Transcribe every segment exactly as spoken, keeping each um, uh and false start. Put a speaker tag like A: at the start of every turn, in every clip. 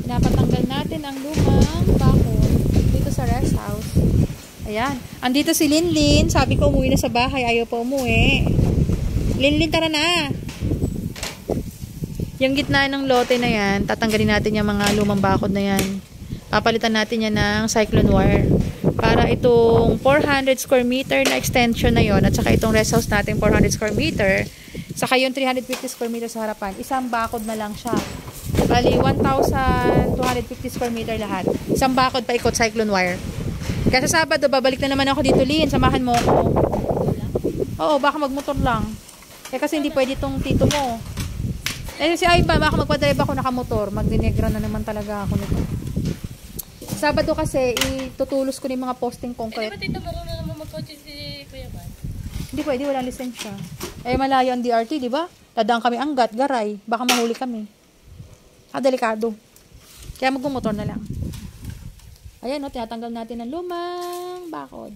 A: Pinapatanggal natin ang lumang bakod dito sa rest house. Ayan. Andito si Linlin. Sabi ko umuwi na sa bahay. Ayaw pa umuwi. Linlin, tara na. Yung gitna ng lote na yan, tatanggalin natin yung mga lumang bakod na yan. Papalitan natin yan ng cyclone wire. Para itong four hundred square meter na extension na yon at saka itong rest house natin four hundred square meter, saka yung three hundred fifty square meter sa harapan, isang bakod na lang siya. Bali, one thousand two hundred fifty square meter lahat. Isang bakod pa ikot cyclone wire. Kaya sa Sabado, babalik na naman ako dito, Lin. Samahan mo ako. Oo, baka magmotor lang. Eh, kasi hindi pwede itong tito mo. Eh, si Aiba, baka magpadrive ako nakamotor. Magdinegra na naman talaga ako nito. Sabado kasi, itutulos ko na yung mga posting concrete.
B: Eh, di ba tito, marunong na naman mag-coach si Kuya Man?
A: Hindi pwede, walang lisensya. Eh, malayo ang D R T, di ba? Dadaan kami anggat, garay. Baka mahuli kami. Ah, delikado. Kaya magmumotor na lang. Ayan, no, tinatanggal natin ng lumang bakod.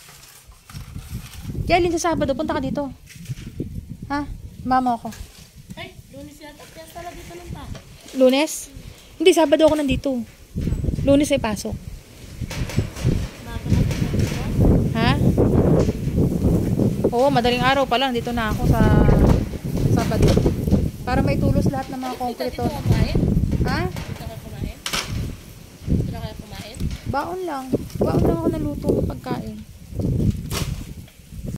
A: Kaya, Lin, sa Sabado, punta ka dito. Ha? Mama ako.
B: Ay, Lunes yata. Kaya tala dito lang ta.
A: Lunes? Hindi, Sabado ako nandito. Lunes ay pasok. Ha? Oo, madaling araw pa lang. Dito na ako sa Sabado. Para may tulos lahat ng mga konkreto.
B: Dito ka kumain?
A: Ha?
B: Dito ka kumain? Dito na kaya kumain?
A: Baon lang. Baon lang ako naluto ng pagkain.